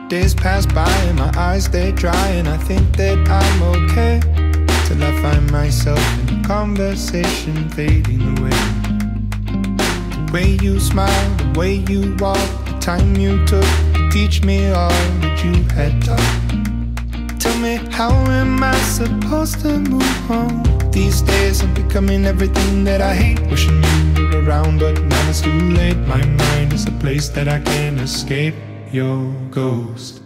Days pass by and my eyes stay dry, and I think that I'm okay, till I find myself in a conversation fading away. The way you smile, the way you walk, the time you took to teach me all that you had taught. Tell me, how am I supposed to move on? These days I'm becoming everything that I hate. Wishing you were around, but now it's too late. My mind is a place that I can't escape your ghost.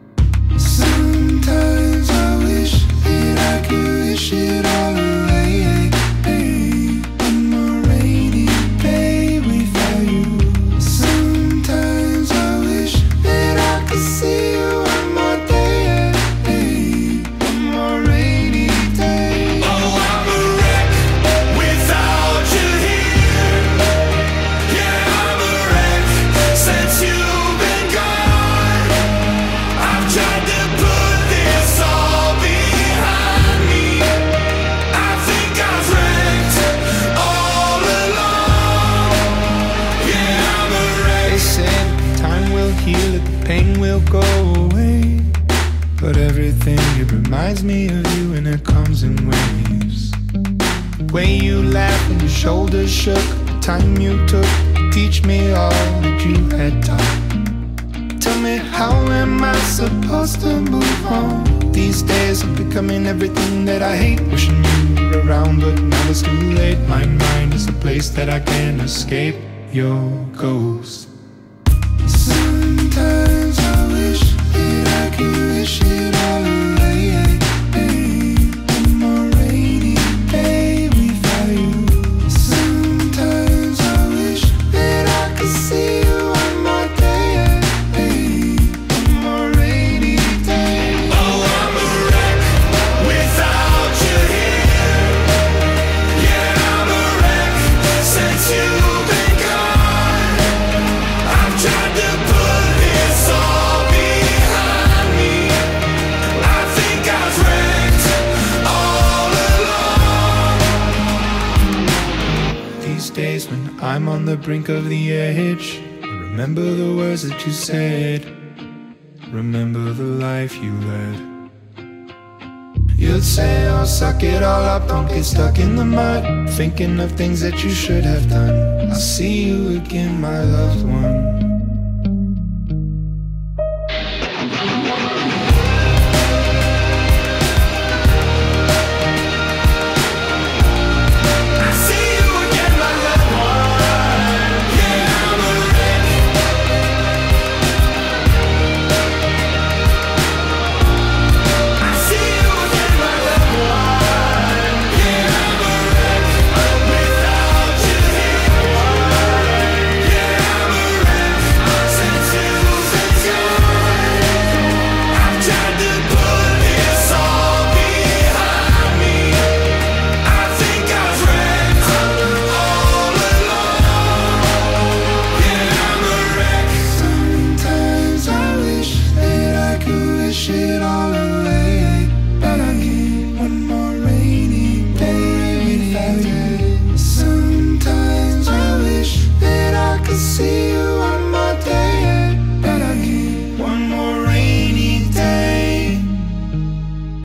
Sometimes I wish that I could wish it all away. One more rainy day without you. Sometimes I wish that I could see you one more day. One more rainy day. Oh, I'm a wreck without you here. Yeah, I'm a wreck since you've been gone. I've tried to put this all behind me. I think I've wrecked all along. Yeah, I'm a wreck. They said time will heal it, the pain will go away, but everything, it reminds me of you, and it comes in waves. The way you laughed and your shoulders shook, the time you took to teach me all that you had taught. Tell me, how am I supposed to move on? These days I'm becoming everything that I hate. Wishing you were around, but now it's too late. My mind is a place that I can't escape your ghost. Sometimes I wish that I could wish it all away. One more rainy day without you. Sometimes I wish that I could see you one more day. One more rainy day. Oh, I'm a wreck without you here. Yeah, I'm a wreck since you've been gone. I've tried to put this all behind me. I think I've wrecked all along. These days when I'm on the brink of the edge, I remember the words that you said, remember the life you led. You'd say, oh, suck it all up, don't get stuck in the mud, thinking of things that you should have done. I'll see you again, my loved one.